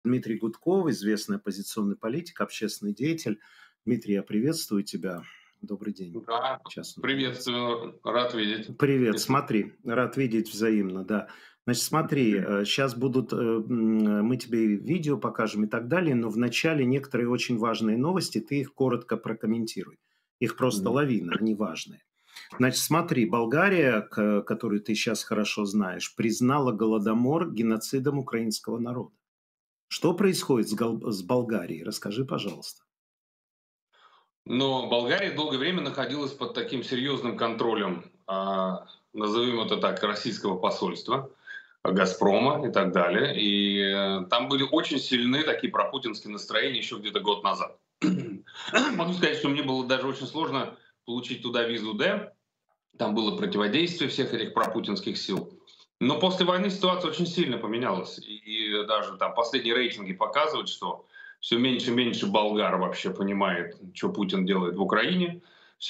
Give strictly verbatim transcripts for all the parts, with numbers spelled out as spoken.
Дмитрий Гудков, известный оппозиционный политик, общественный деятель. Дмитрий, я приветствую тебя. Добрый день. Да, Час называется. приветствую, рад видеть. Привет, Если смотри, рад видеть взаимно, да. Значит, смотри, сейчас будут, э, м, мы тебе видео покажем и так далее, но вначале некоторые очень важные новости, ты их коротко прокомментируй. Их просто Мгм. лавина, они важные. Значит, смотри, Болгария, к- которую ты сейчас хорошо знаешь, признала Голодомор геноцидом украинского народа. Что происходит с, Гол- с Болгарией? Расскажи, пожалуйста. Но Болгария долгое время находилась под таким серьезным контролем, а, назовем это так, российского посольства, а, «Газпрома» и так далее. И э, там были очень сильны такие пропутинские настроения еще где-то год назад. Могу сказать, что мне было даже очень сложно получить туда визу Д. Там было противодействие всех этих пропутинских сил. Но после войны ситуация очень сильно поменялась. И даже там последние рейтинги показывают, что все меньше и меньше болгар вообще понимает, что Путин делает в Украине.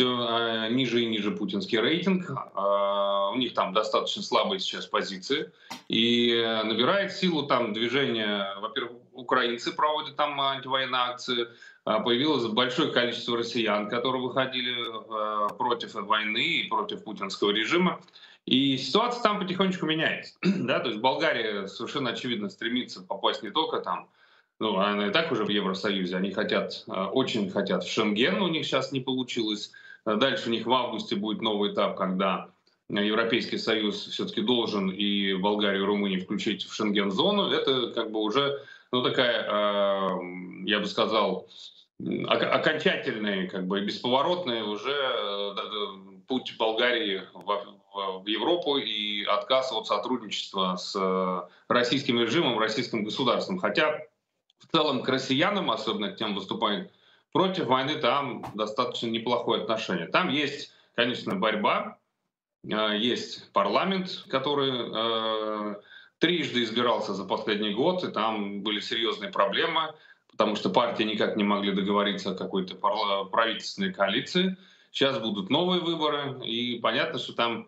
Все ниже и ниже путинский рейтинг. А, у них там достаточно слабые сейчас позиции. И э, набирает силу там движение, во-первых, украинцы проводят там антивоенные акции, а, появилось большое количество россиян, которые выходили э, против войны и против путинского режима. И ситуация там потихонечку меняется. Да? То есть Болгария совершенно очевидно стремится попасть не только там, ну, она и так уже в Евросоюзе, они хотят, э, очень хотят в Шенген, у них сейчас не получилось. Э, Дальше у них в августе будет новый этап, когда э, Европейский Союз все-таки должен и Болгарию, и Румынию включить в Шенген-зону. Это как бы уже, ну, такая, э, я бы сказал, м, ок- окончательный, как бы бесповоротный уже э, да- да, путь Болгарии во- в, в Европу и отказ от сотрудничества с э, российским режимом, российским государством. Хотя в целом к россиянам, особенно к тем, выступают против войны, там достаточно неплохое отношение. Там есть, конечно, борьба, э, есть парламент, который э, трижды избирался за последний год, и там были серьезные проблемы, потому что партии никак не могли договориться о какой-то парла- правительственной коалиции. Сейчас будут новые выборы, и понятно, что там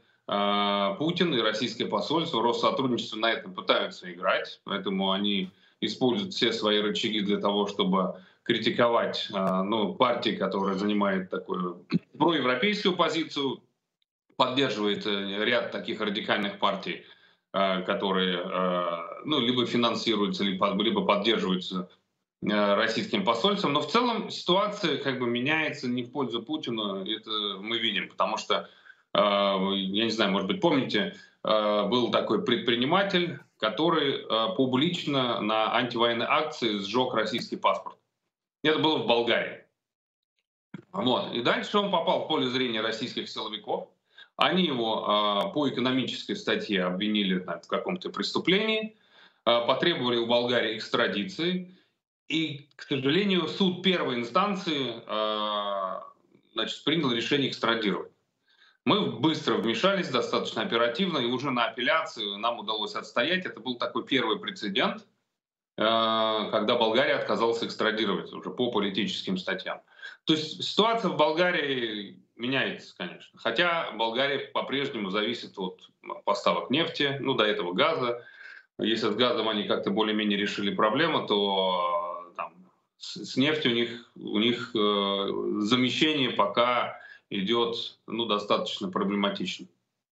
э, Путин и российское посольство, Россотрудничество на этом пытаются играть, поэтому они используют все свои рычаги для того, чтобы критиковать э, ну, партии, которые занимают такую проевропейскую позицию, поддерживает э, ряд таких радикальных партий, э, которые э, ну, либо финансируются, либо, либо поддерживаются э, российским посольством. Но в целом ситуация как бы меняется не в пользу Путина, это мы видим, потому что, э, я не знаю, может быть, помните, э, был такой предприниматель, который э, публично на антивоенной акции сжег российский паспорт. Это было в Болгарии. Вот. И дальше он попал в поле зрения российских силовиков. Они его а, по экономической статье обвинили там, в каком-то преступлении, а, потребовали у Болгарии экстрадиции. И, к сожалению, суд первой инстанции а, значит, принял решение экстрадировать. Мы быстро вмешались, достаточно оперативно, и уже на апелляцию нам удалось отстоять. Это был такой первый прецедент, э, когда Болгария отказалась экстрадировать уже по политическим статьям. То есть ситуация в Болгарии меняется, конечно. Хотя Болгария по-прежнему зависит от поставок нефти, ну до этого газа. Если с газом они как-то более-менее решили проблему, то э, там, с, с нефтью у них, у них э, замещение пока идет ну, достаточно проблематично.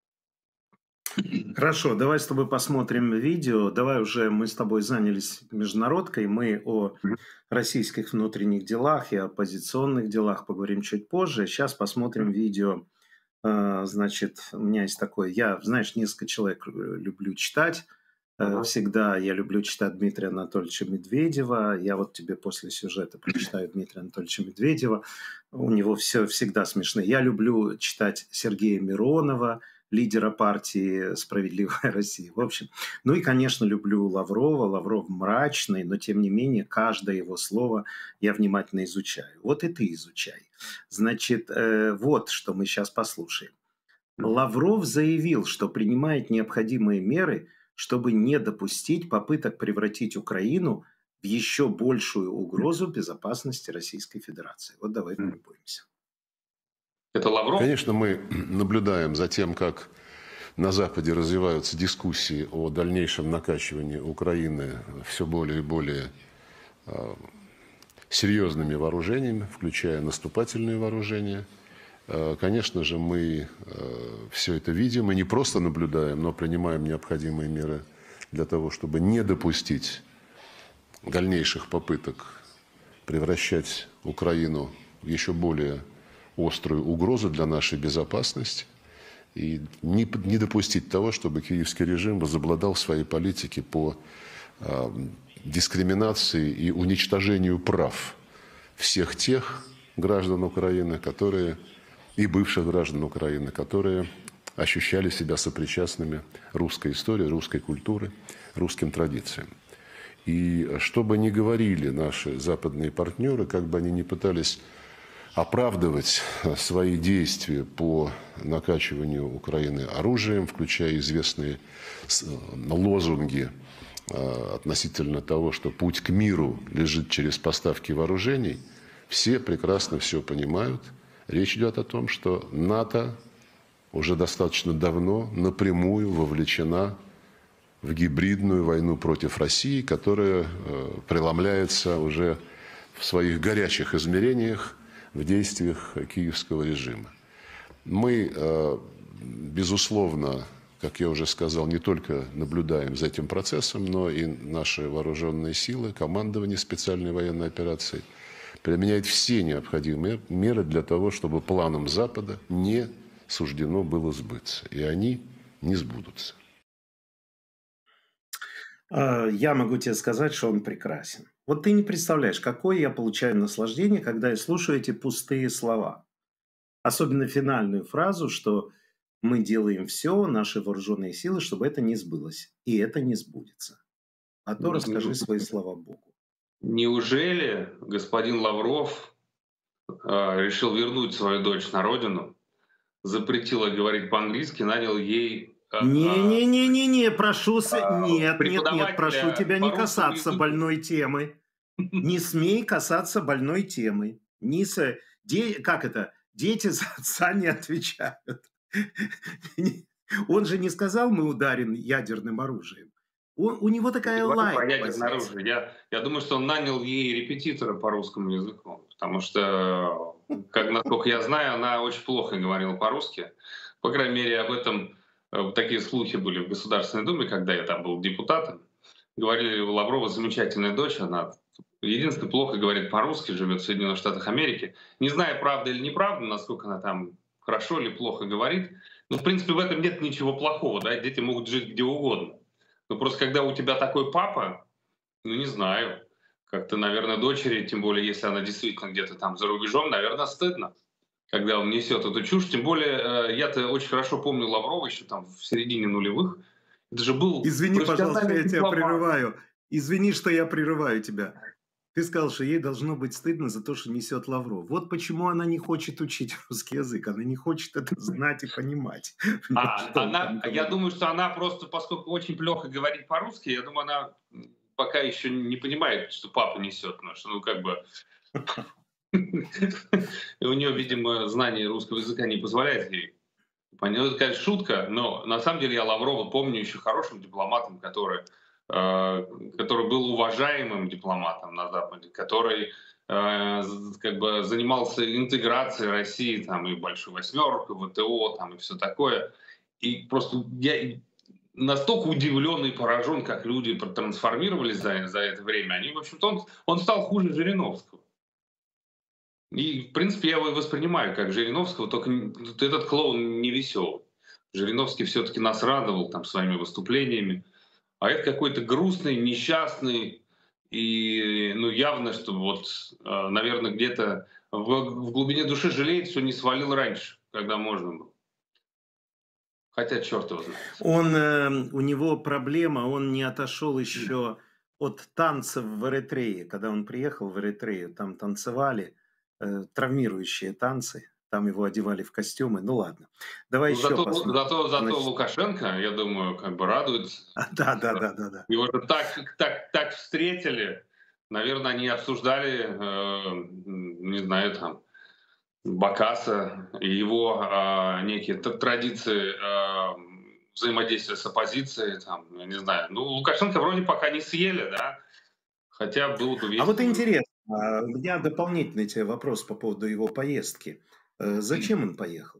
Хорошо, давай с тобой посмотрим видео. Давай уже мы с тобой занялись международкой. Мы о российских внутренних делах и оппозиционных делах поговорим чуть позже. Сейчас посмотрим видео. А, Значит, у меня есть такое. Я, знаешь, несколько человек э, люблю читать. Э, Ага. Всегда я люблю читать Дмитрия Анатольевича Медведева. Я вот тебе после сюжета прочитаю Дмитрия Анатольевича Медведева. У него все всегда смешно. Я люблю читать Сергея Миронова, лидера партии «Справедливая Россия». В общем, ну и, конечно, люблю Лаврова. Лавров мрачный, но, тем не менее, каждое его слово я внимательно изучаю. Вот и ты изучай. Значит, э, вот что мы сейчас послушаем. Лавров заявил, что принимает необходимые меры, чтобы не допустить попыток превратить Украину в еще большую угрозу безопасности Российской Федерации. Вот давай полюбуемся. Это Лавров? Конечно, мы наблюдаем за тем, как на Западе развиваются дискуссии о дальнейшем накачивании Украины все более и более серьезными вооружениями, включая наступательные вооружения. Конечно же, мы все это видим и не просто наблюдаем, но принимаем необходимые меры для того, чтобы не допустить дальнейших попыток превращать Украину в еще более острую угрозу для нашей безопасности и не, не допустить того, чтобы киевский режим возобладал в своей политике по э, дискриминации и уничтожению прав всех тех граждан Украины, которые и бывших граждан Украины, которые ощущали себя сопричастными русской истории, русской культуры, русским традициям. И что бы ни говорили наши западные партнеры, как бы они ни пытались оправдывать свои действия по накачиванию Украины оружием, включая известные лозунги относительно того, что путь к миру лежит через поставки вооружений, все прекрасно все понимают. Речь идет о том, что НАТО уже достаточно давно напрямую вовлечена в гибридную войну против России, которая э, преломляется уже в своих горячих измерениях в действиях киевского режима. Мы, э, безусловно, как я уже сказал, не только наблюдаем за этим процессом, но и наши вооруженные силы, командование специальной военной операции применяет все необходимые меры для того, чтобы планам Запада не суждено было сбыться. И они не сбудутся. Я могу тебе сказать, что он прекрасен. Вот ты не представляешь, какое я получаю наслаждение, когда я слушаю эти пустые слова. Особенно финальную фразу, что мы делаем все, наши вооруженные силы, чтобы это не сбылось. И это не сбудется. А то расскажи свои слова Богу. Неужели господин Лавров э, решил вернуть свою дочь на родину, запретил ей говорить по-английски, нанял ей... Не-не-не-не-не, прошу, с... нет, нет, нет, прошу тебя не касаться больной темы. Не смей касаться больной темы. Не с... Де... Как это? Дети за отца не отвечают. Он же не сказал, мы ударим ядерным оружием. У, у него такая лайк. Я, я думаю, что он нанял ей репетитора по русскому языку, потому что, как насколько я знаю, она очень плохо говорила по-русски. По крайней мере, об этом такие слухи были в Государственной Думе, когда я там был депутатом. Говорили, у Лаврова замечательная дочь, она единственное плохо говорит по-русски, живет в Соединенных Штатах Америки. Не знаю, правда или неправда, насколько она там хорошо или плохо говорит. Но, в принципе, в этом нет ничего плохого, да, дети могут жить где угодно. Но просто когда у тебя такой папа, ну не знаю, как-то, наверное, дочери, тем более, если она действительно где-то там за рубежом, наверное, стыдно, когда он несет эту чушь. Тем более, я-то очень хорошо помню Лаврова еще там в середине нулевых. Это же был... Извини, пожалуйста, я тебя прерываю. Извини, что я прерываю тебя. Ты сказал, что ей должно быть стыдно за то, что несет Лавров. Вот почему она не хочет учить русский язык. Она не хочет это знать и понимать. А, она, я думаю, что она просто, поскольку очень плохо говорит по-русски, я думаю, она пока еще не понимает, что папа несет. Потому что, ну, как бы... У нее, видимо, знание русского языка не позволяет ей. Это, конечно, шутка, но на самом деле я Лаврова помню еще хорошим дипломатом, который... который был уважаемым дипломатом на Западе, который э, как бы занимался интеграцией России там, и Большой Восьмеркой, ВТО там, и все такое. И просто я настолько удивлен и поражен, как люди трансформировались за, за это время. Они, в общем-то, он, он стал хуже Жириновского. И, в принципе, я его воспринимаю как Жириновского, только этот клоун не веселый. Жириновский все-таки нас радовал там, своими выступлениями. А это какой-то грустный, несчастный, и ну, явно, что вот, наверное, где-то в, в глубине души жалеет, что не свалил раньше, когда можно было. Хотя черт его знает. Он, э, у него проблема, он не отошел еще от танцев в Эритрее. Когда он приехал в Эритрею, там танцевали э, травмирующие танцы. Там его одевали в костюмы. Ну ладно. Давай ну, еще зато, посмотрим. Зато, зато Лукашенко, я думаю, как бы радуется. Да, да, да, да, да. Его же так, так, так встретили. Наверное, они обсуждали, э, не знаю, там, Бакаса и его э, некие традиции э, взаимодействия с оппозицией, там, я не знаю. Ну, Лукашенко вроде пока не съели, да, хотя было бы А весело. вот интересно, а, у меня дополнительный тебе вопрос по поводу его поездки. Э, Зачем он поехал?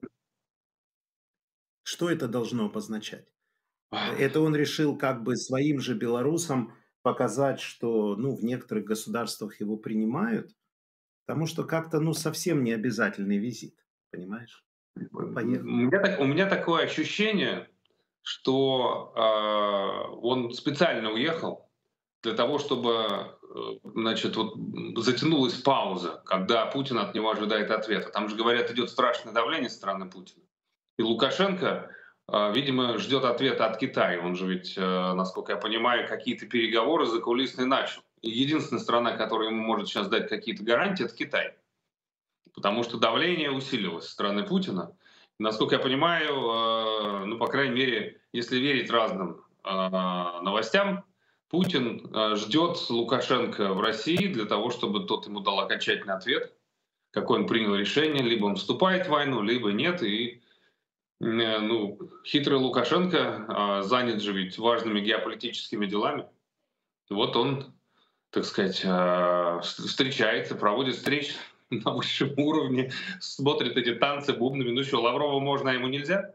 Что это должно обозначать? Это он решил как бы своим же белорусам показать, что, ну, в некоторых государствах его принимают, потому что как-то, ну, совсем не обязательный визит, понимаешь? У Поехал. меня, так- у меня такое ощущение, что э, он специально уехал для того, чтобы, э, значит, вот затянулась пауза, когда Путин от него ожидает ответа. Там же, говорят, идет страшное давление со стороны Путина. И Лукашенко, э, видимо, ждет ответа от Китая. Он же ведь, э, насколько я понимаю, какие-то переговоры закулисные начал. И единственная страна, которая ему может сейчас дать какие-то гарантии, это Китай. Потому что давление усилилось со стороны Путина. И, насколько я понимаю, э, ну, по крайней мере, если верить разным э, новостям, Путин э, ждет Лукашенко в России для того, чтобы тот ему дал окончательный ответ, какое он принял решение, либо он вступает в войну, либо нет. И э, ну, хитрый Лукашенко э, занят же ведь важными геополитическими делами. Вот он, так сказать, э, встречается, проводит встречи на высшем уровне, смотрит эти танцы бубнами. Ну что, Лаврова можно, а ему нельзя?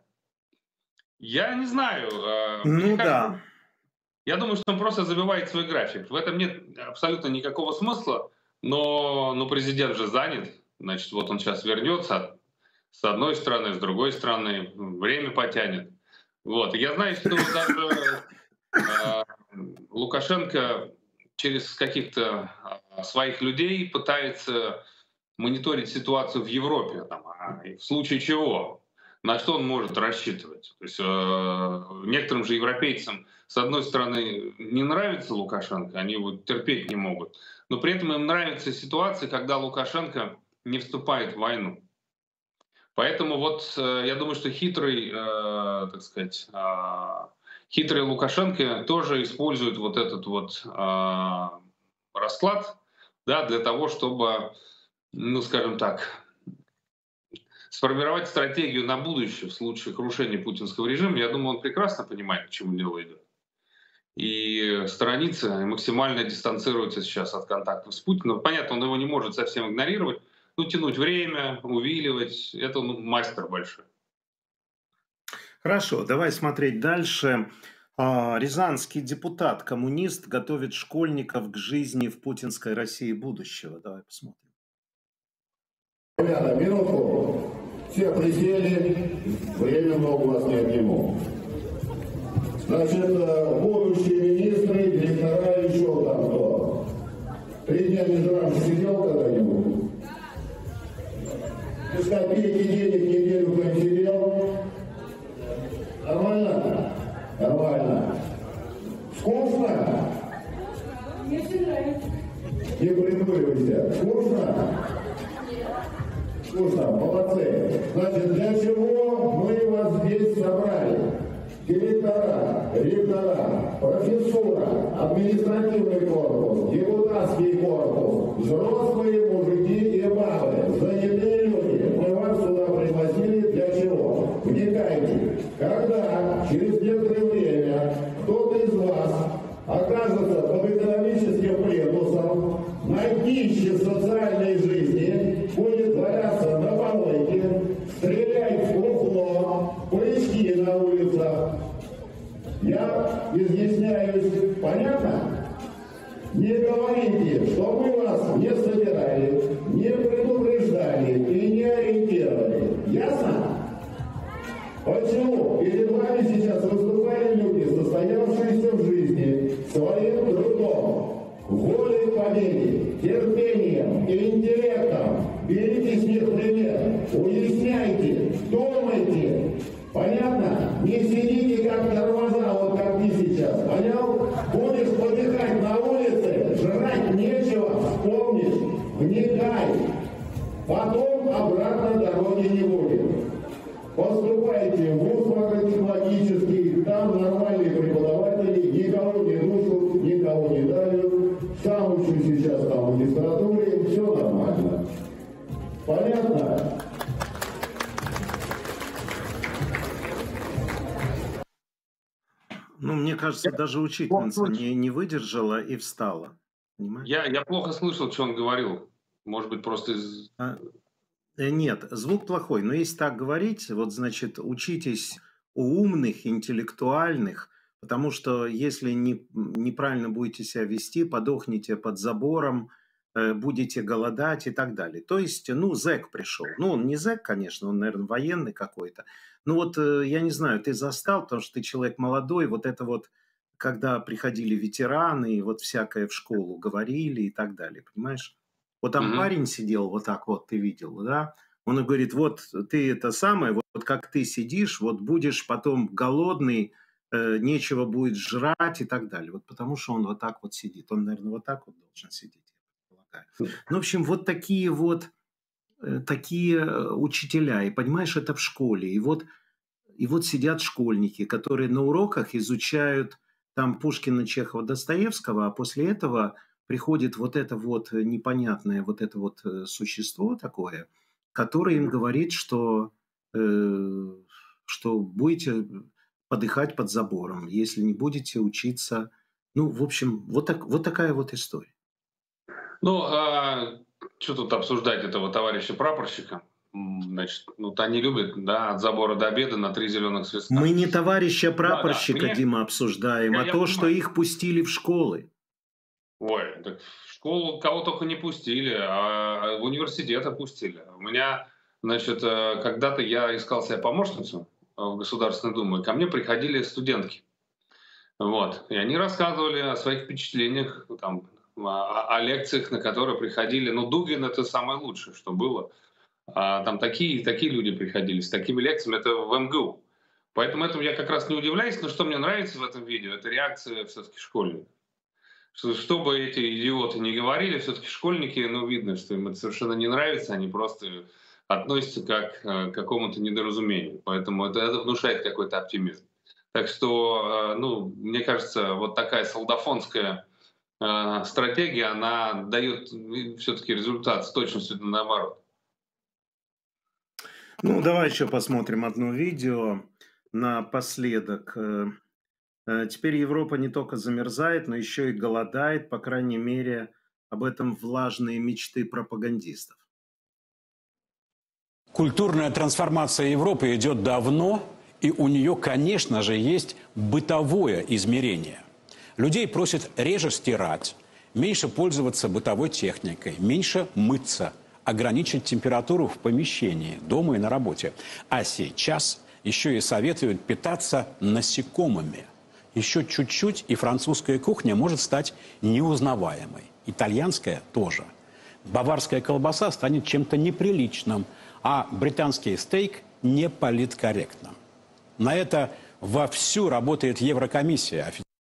Я не знаю. э, мне Ну кажется, да. Я думаю, что он просто забивает свой график. В этом нет абсолютно никакого смысла, но, но президент же занят. Значит, вот он сейчас вернется с одной стороны, с другой стороны, время потянет. Вот. И я знаю, что даже э, Лукашенко через каких-то э, своих людей пытается мониторить ситуацию в Европе. Там, а в случае чего? На что он может рассчитывать? То есть э, некоторым же европейцам, с одной стороны, не нравится Лукашенко, они его терпеть не могут, но при этом им нравится ситуация, когда Лукашенко не вступает в войну. Поэтому вот э, я думаю, что хитрый, э, так сказать, э, хитрый Лукашенко тоже использует вот этот вот э, расклад, да, для того, чтобы, ну, скажем так, сформировать стратегию на будущее в случае крушения путинского режима. Я думаю, он прекрасно понимает, к чему дело идет. И сторонится, и максимально дистанцируется сейчас от контактов с Путиным. Понятно, он его не может совсем игнорировать, но тянуть время, увиливать — это ну, мастер большой. Хорошо, давай смотреть дальше. А, Рязанский депутат-коммунист готовит школьников к жизни в путинской России будущего. Давай посмотрим. Ребята, минутку. Все присели, время много у вас не отниму. Значит, будущие министры, директора, еще там кто. Три дня не жрам, сидел когда-нибудь? Без копейки денег неделю кто-нибудь сидел? Нормально? Нормально. Скучно? Мне все нравится. Не придуривайся. Скучно? Скучно, молодцы. Значит, для чего мы вас здесь собрали? Директора, ректора, профессура, административный корпус, депутатский корпус, взрослые мужики и бабы, занятые люди. Мы вас сюда пригласили для чего? Вникайте. Когда через некоторое время кто-то из вас окажется под экономическим пленусом, на днище социальной жизни, будет валяться на помойке, стрелять в бухло, поиски на улицах. Я изъясняюсь, понятно? Не говорите, что мы вас не собирали, не предупреждали и не ориентировали. Ясно? Почему? Перед вами сейчас выступали люди, состоявшиеся в жизни своим трудом, волей к победе, терпением и интеллектом. Берите с них пример, уясняйте, думайте. Понятно? Не сидите как тормоза, вот как ты сейчас. Понял? Будешь подыхать на улице, жрать нечего, вспомнишь, вникай. Потом обратно дороги не будет. Поступайте в вуз технологический, там нормальные преподаватели, никого не душат, никого не давят. Сам учу сейчас там в магистратуре, все нормально. Понятно? кажется, даже учительница не, не выдержала и встала. Понимаешь? Я, я плохо слышал, что он говорил. Может быть, просто из... А, э, Нет, звук плохой, но если так говорить, вот значит, учитесь у умных, интеллектуальных, потому что если не, неправильно будете себя вести, подохнете под забором, э, будете голодать и так далее. То есть, ну, зэк пришел. Ну, он не зэк, конечно, он, наверное, военный какой-то. Ну, вот, э, я не знаю, ты застал, потому что ты человек молодой, вот это вот, когда приходили ветераны, и вот всякое в школу говорили и так далее, понимаешь? Вот там Мгм. парень сидел вот так вот, ты видел, да? Он и говорит, вот ты это самое, вот, вот как ты сидишь, вот будешь потом голодный, э, нечего будет жрать и так далее. Вот потому что он вот так вот сидит. Он, наверное, вот так вот должен сидеть, я полагаю. Ну, в общем, вот такие вот, э, такие э, учителя. И понимаешь, это в школе. И вот, и вот сидят школьники, которые на уроках изучают там Пушкина, Чехова, Достоевского, а после этого приходит вот это вот непонятное вот это вот э, существо такое, которое им говорит, что, э, что будете подыхать под забором, если не будете учиться. Ну, в общем, вот, так, вот такая вот история. Ну, а что тут обсуждать этого товарища прапорщика? М, Значит, ну, вот они любят, да, от забора до обеда на три зеленых свиста. Мы не товарища Да, да, прапорщика, мне... Дима, обсуждаем, Я, а я то, что понимаю. их пустили в школы. Ой, так в школу кого только не пустили, а в университет пустили. У меня, значит, э, когда-то я искал себе помощницу э, в Государственной Думе, и ко мне приходили студентки. Вот. И они рассказывали о своих впечатлениях, там, о, о лекциях, на которые приходили. Ну, Дугин — это самое лучшее, что было. А там такие, такие люди приходили с такими лекциями, это в эм гэ у. Поэтому этому я как раз не удивляюсь, но что мне нравится в этом видео, это реакция все-таки школьников. Что, что бы эти идиоты не говорили, все-таки школьники, ну, видно, что им это совершенно не нравится, они просто относятся как э, к какому-то недоразумению. Поэтому это, это внушает какой-то оптимизм. Так что, э, ну, мне кажется, вот такая солдафонская э, стратегия, она дает все-таки результат с точностью наоборот. Ну, давай еще посмотрим одно видео напоследок. Э, э, Теперь Европа не только замерзает, но еще и голодает, по крайней мере, об этом влажные мечты пропагандистов. Культурная трансформация Европы идет давно, и у нее, конечно же, есть бытовое измерение. Людей просят реже стирать, меньше пользоваться бытовой техникой, меньше мыться, ограничить температуру в помещении, дома и на работе. А сейчас еще и советуют питаться насекомыми. Еще чуть-чуть, и французская кухня может стать неузнаваемой. Итальянская тоже. Баварская колбаса станет чем-то неприличным, а британский стейк не политкорректным. На это вовсю работает Еврокомиссия.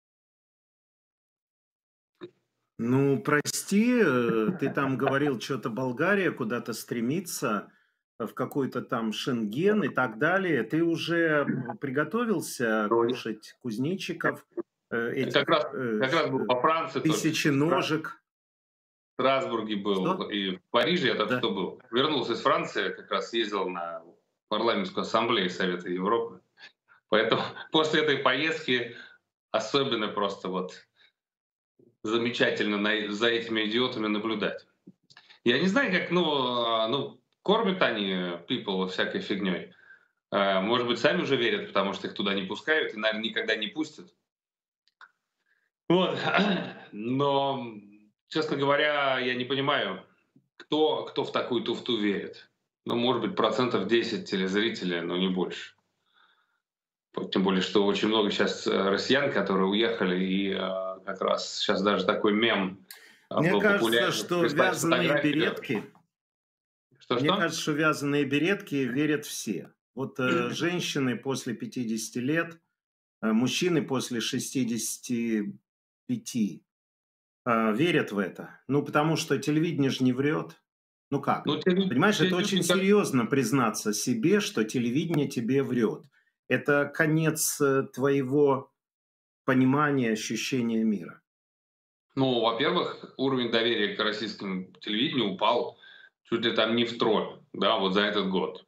Ну, прости, э, ты там говорил, что-то Болгария куда-то стремится, э, в какой-то там Шенген и так далее. Ты уже приготовился кушать кузнечиков, э, Как этих раз, э, как раз был э, по Франции, только тысячи в Стра- ножек? в Страсбурге был, Что? и в Париже я только Да. что был. Вернулся из Франции, как раз ездил на парламентскую ассамблею Совета Европы. Поэтому после этой поездки особенно просто вот замечательно на- за этими идиотами наблюдать. Я не знаю, как, ну, а, ну кормят они people всякой фигней. Э, Может быть, сами уже верят, потому что их туда не пускают и, наверное, никогда не пустят. Вот. Но, честно говоря, я не понимаю, кто, кто в такую туфту верит. Ну, может быть, процентов десять телезрителей, но не больше. Тем более, что очень много сейчас э, россиян, которые уехали, и э, как раз сейчас даже такой мем э, Мне был кажется, популярен. что Прислать вязаные фотографию. беретки, мне Что-что? кажется, что вязаные беретки верят все. Вот э, женщины после пятидесяти лет, э, мужчины после шестидесяти пяти э, верят в это. Ну, потому что телевидение же не врет. Ну как? Ну, те лю- Понимаешь, те это очень люди, как- серьезно признаться себе, что телевидение тебе врет. Это конец э, твоего понимания, ощущения мира. Ну, во-первых, уровень доверия к российскому телевидению упал чуть ли там не втрое, да, вот за этот год.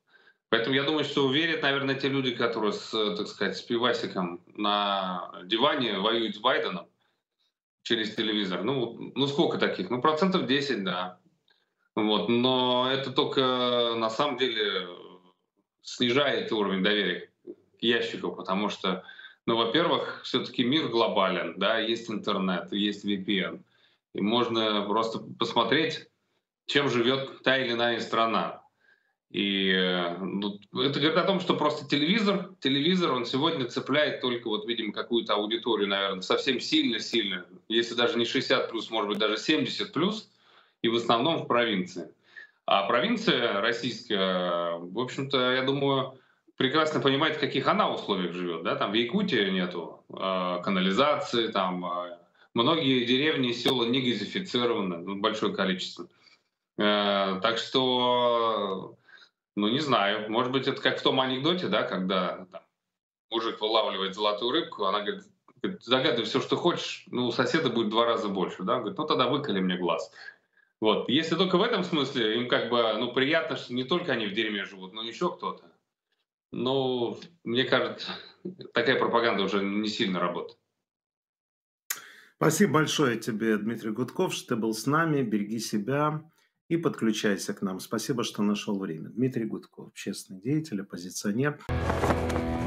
Поэтому я думаю, что верят, наверное, те люди, которые, с, так сказать, с пивасиком на диване воюют с Байденом через телевизор. Ну, ну сколько таких? Ну, процентов десять, да. Вот. Но это только на самом деле снижает уровень доверия к ящику, потому что, ну, во-первых, все-таки мир глобален, да, есть интернет, есть ви пи эн. И можно просто посмотреть, чем живет та или иная страна. И ну, это говорит о том, что просто телевизор, телевизор, он сегодня цепляет только, вот, видимо, какую-то аудиторию, наверное, совсем сильно-сильно, если даже не шестьдесят плюс, может быть, даже семьдесят плюс, и в основном в провинции. А провинция российская, в общем-то, я думаю, прекрасно понимает, в каких она условиях живет. Да? Там в Якутии нету э, канализации, там э, многие деревни и села не газифицированы, ну, большое количество. Э, так что... Ну, не знаю. Может быть, это как в том анекдоте, да, когда там, мужик вылавливает золотую рыбку, она говорит, загадывай все, что хочешь, ну, у соседа будет в два раза больше, да, говорит, ну, тогда выколи мне глаз. Вот. Если только в этом смысле, им как бы, ну, приятно, что не только они в дерьме живут, но еще кто-то. Но, мне кажется, такая пропаганда уже не сильно работает. Спасибо большое тебе, Дмитрий Гудков, что ты был с нами. Береги себя и подключайся к нам. Спасибо, что нашел время. Дмитрий Гудков, общественный деятель, оппозиционер.